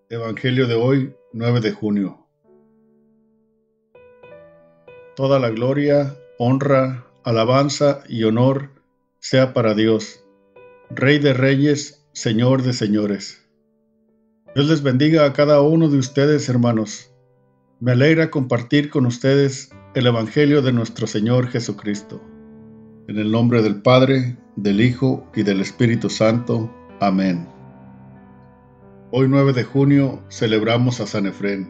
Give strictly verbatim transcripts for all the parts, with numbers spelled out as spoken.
Evangelio de hoy, nueve de junio. Toda la gloria, honra, alabanza y honor sea para Dios, Rey de reyes, Señor de señores. Dios les bendiga a cada uno de ustedes, hermanos. Me alegra compartir con ustedes el Evangelio de nuestro Señor Jesucristo. En el nombre del Padre, del Hijo y del Espíritu Santo. Amén. Hoy nueve de junio celebramos a San Efrén.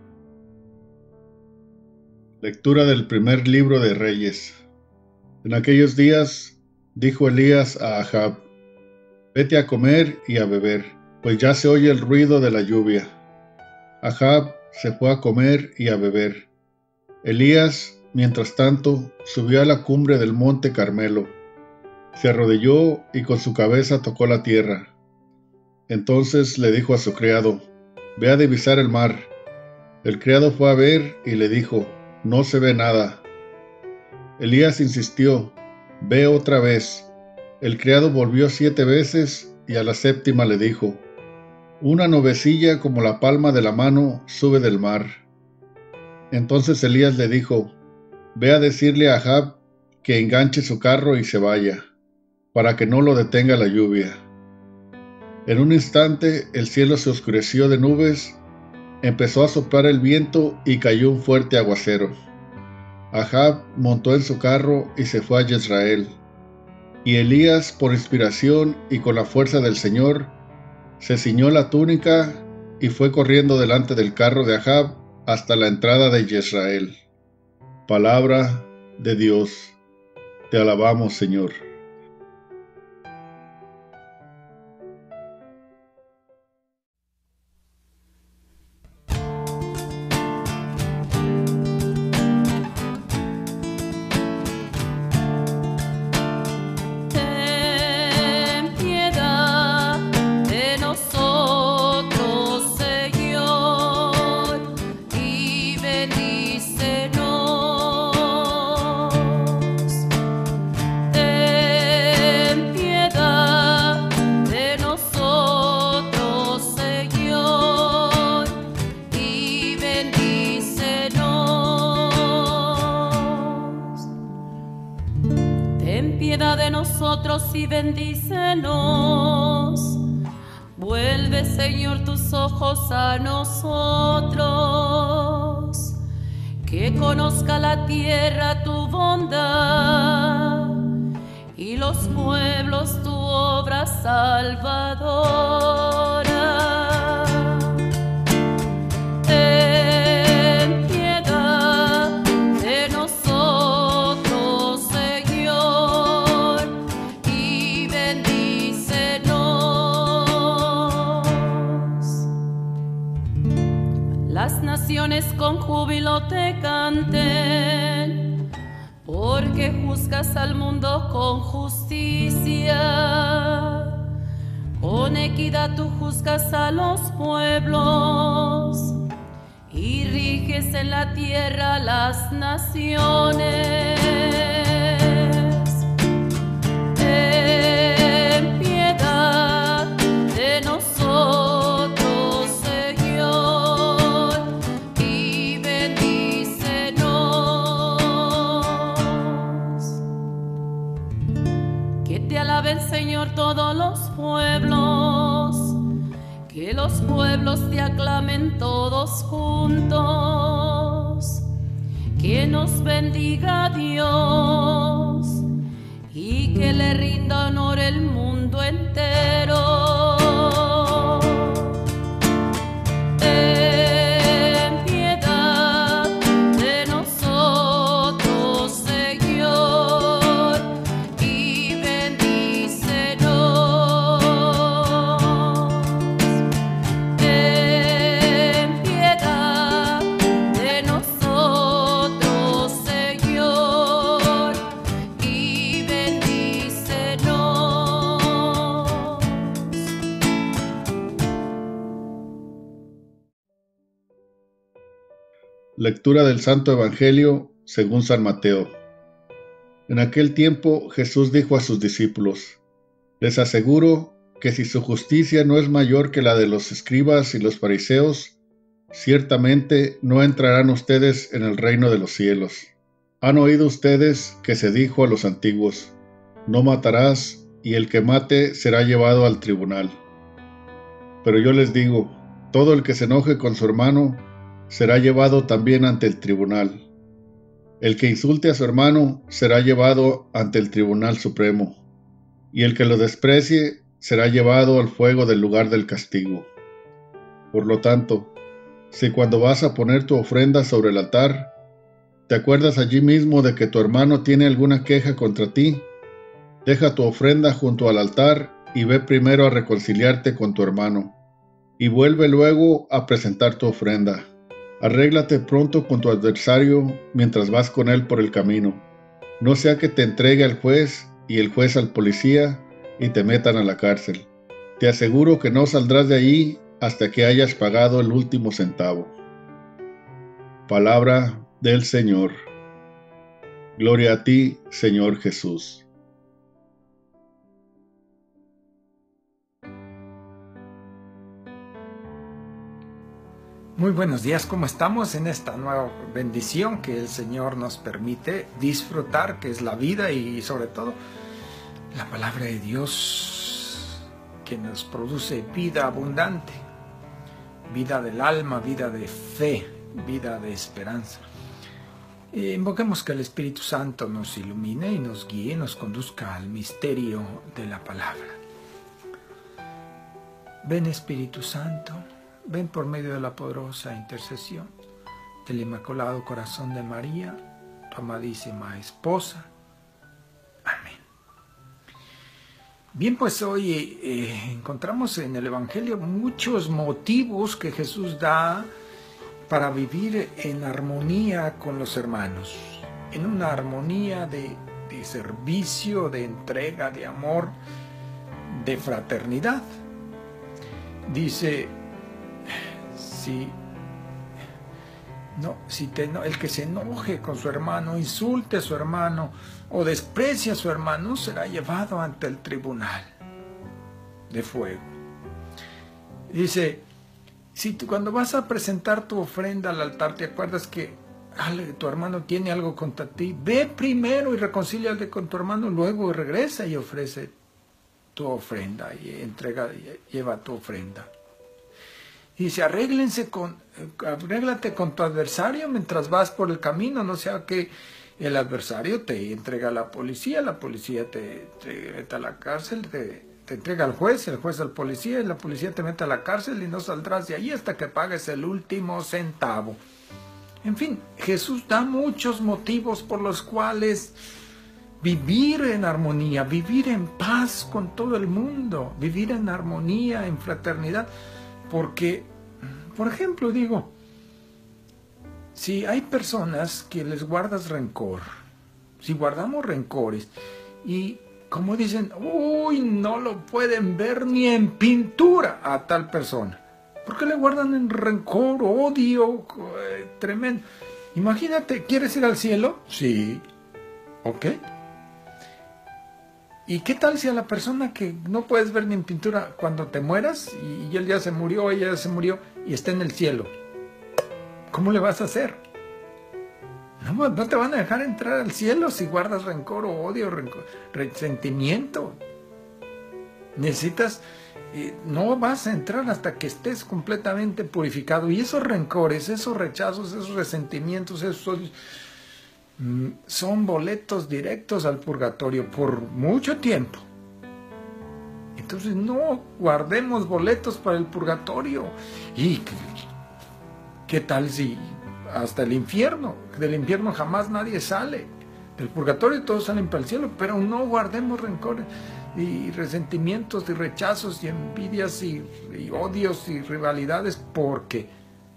Lectura del primer libro de Reyes. En aquellos días dijo Elías a Ahab: Vete a comer y a beber, pues ya se oye el ruido de la lluvia. Ahab se fue a comer y a beber. Elías, mientras tanto, subió a la cumbre del monte Carmelo. Se arrodilló y con su cabeza tocó la tierra. Entonces le dijo a su criado: Ve a divisar el mar. El criado fue a ver y le dijo: No se ve nada. Elías insistió: Ve otra vez. El criado volvió siete veces y a la séptima le dijo: Una nubecilla como la palma de la mano sube del mar. Entonces Elías le dijo: Ve a decirle a Ahab que enganche su carro y se vaya, para que no lo detenga la lluvia. En un instante el cielo se oscureció de nubes, empezó a soplar el viento y cayó un fuerte aguacero. Ahab montó en su carro y se fue a Jezreel. Y Elías, por inspiración y con la fuerza del Señor, se ciñó la túnica y fue corriendo delante del carro de Ahab hasta la entrada de Jezreel. Palabra de Dios. Te alabamos, Señor. Ten piedad de nosotros y bendícenos. Vuelve, Señor, tus ojos a nosotros. Que conozca la tierra tu bondad y los pueblos tu obra salvadora. Las naciones con júbilo te canten, porque juzgas al mundo con justicia. Con equidad tú juzgas a los pueblos y riges en la tierra las naciones. Ten piedad de nosotros, Señor, todos los pueblos, que los pueblos te aclamen todos juntos, que nos bendiga Dios y que le rinda honor el mundo entero. Lectura del Santo Evangelio según San Mateo. En aquel tiempo Jesús dijo a sus discípulos: Les aseguro que si su justicia no es mayor que la de los escribas y los fariseos, ciertamente no entrarán ustedes en el reino de los cielos. Han oído ustedes que se dijo a los antiguos: no matarás, y el que mate será llevado al tribunal. Pero yo les digo, todo el que se enoje con su hermano será llevado también ante el tribunal. El que insulte a su hermano será llevado ante el tribunal supremo, y el que lo desprecie será llevado al fuego del lugar del castigo. Por lo tanto, si cuando vas a poner tu ofrenda sobre el altar, te acuerdas allí mismo de que tu hermano tiene alguna queja contra ti, deja tu ofrenda junto al altar y ve primero a reconciliarte con tu hermano, y vuelve luego a presentar tu ofrenda. Arréglate pronto con tu adversario mientras vas con él por el camino, no sea que te entregue al juez y el juez al policía y te metan a la cárcel. Te aseguro que no saldrás de allí hasta que hayas pagado el último centavo. Palabra del Señor. Gloria a ti, Señor Jesús. Muy buenos días, ¿cómo estamos en esta nueva bendición que el Señor nos permite disfrutar, que es la vida y sobre todo la palabra de Dios que nos produce vida abundante, vida del alma, vida de fe, vida de esperanza. Eh, invoquemos que el Espíritu Santo nos ilumine y nos guíe, nos conduzca al misterio de la palabra. Ven, Espíritu Santo. Ven por medio de la poderosa intercesión del Inmaculado Corazón de María, tu amadísima esposa. Amén. Bien, pues hoy eh, encontramos en el Evangelio muchos motivos que Jesús da para vivir en armonía con los hermanos, en una armonía de, de servicio, de entrega, de amor, de fraternidad. Dice: Si, no, si te, no, el que se enoje con su hermano, insulte a su hermano o desprecie a su hermano, será llevado ante el tribunal de fuego. Dice, si tú, cuando vas a presentar tu ofrenda al altar, te acuerdas que ale, tu hermano tiene algo contra ti, ve primero y reconcíliate con tu hermano, luego regresa y ofrece tu ofrenda y entrega, lleva tu ofrenda. Y dice, arréglense con, arréglate con tu adversario mientras vas por el camino, no sea que el adversario te entrega a la policía, la policía te, te mete a la cárcel, te, te entrega al juez, el juez al policía, y la policía te mete a la cárcel y no saldrás de ahí hasta que pagues el último centavo. En fin, Jesús da muchos motivos por los cuales vivir en armonía, vivir en paz con todo el mundo, vivir en armonía, en fraternidad. Porque, por ejemplo, digo, si hay personas que les guardas rencor, si guardamos rencores y como dicen, uy, no lo pueden ver ni en pintura a tal persona, ¿por qué le guardan en rencor, odio, eh, tremendo? Imagínate, ¿quieres ir al cielo? Sí, ok. ¿Y qué tal si a la persona que no puedes ver ni en pintura, cuando te mueras y él ya se murió, ella ya se murió y está en el cielo? ¿Cómo le vas a hacer? No, no te van a dejar entrar al cielo si guardas rencor o odio, rencor, resentimiento. Necesitas, eh, no vas a entrar hasta que estés completamente purificado. Y esos rencores, esos rechazos, esos resentimientos, esos odios, son boletos directos al purgatorio por mucho tiempo. Entonces no guardemos boletos para el purgatorio. ¿Y qué, qué tal si hasta el infierno? Del infierno jamás nadie sale. Del purgatorio todos salen para el cielo, pero no guardemos rencores y resentimientos y rechazos y envidias y, y odios y rivalidades, porque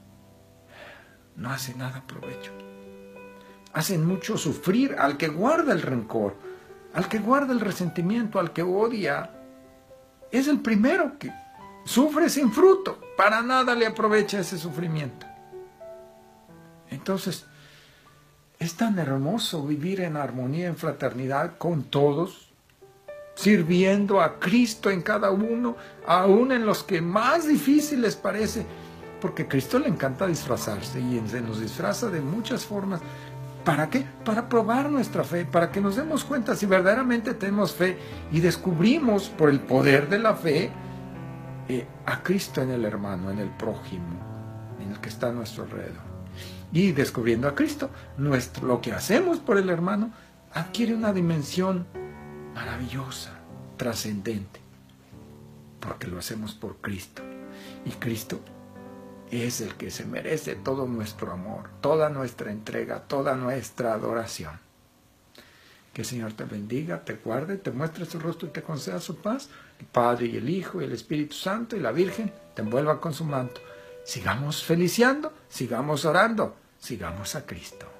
no hace nada provecho. Hacen mucho sufrir al que guarda el rencor, al que guarda el resentimiento, al que odia. Es el primero que sufre sin fruto, para nada le aprovecha ese sufrimiento. Entonces, es tan hermoso vivir en armonía, en fraternidad con todos, sirviendo a Cristo en cada uno, aún en los que más difíciles parece, porque a Cristo le encanta disfrazarse y se nos disfraza de muchas formas. ¿Para qué? Para probar nuestra fe, para que nos demos cuenta si verdaderamente tenemos fe y descubrimos por el poder de la fe eh, a Cristo en el hermano, en el prójimo, en el que está a nuestro alrededor. Y descubriendo a Cristo, nuestro, lo que hacemos por el hermano adquiere una dimensión maravillosa, trascendente, porque lo hacemos por Cristo. Y Cristo es el que se merece todo nuestro amor, toda nuestra entrega, toda nuestra adoración. Que el Señor te bendiga, te guarde, te muestre su rostro y te conceda su paz. El Padre y el Hijo y el Espíritu Santo y la Virgen te envuelvan con su manto. Sigamos feliciando, sigamos orando, sigamos a Cristo.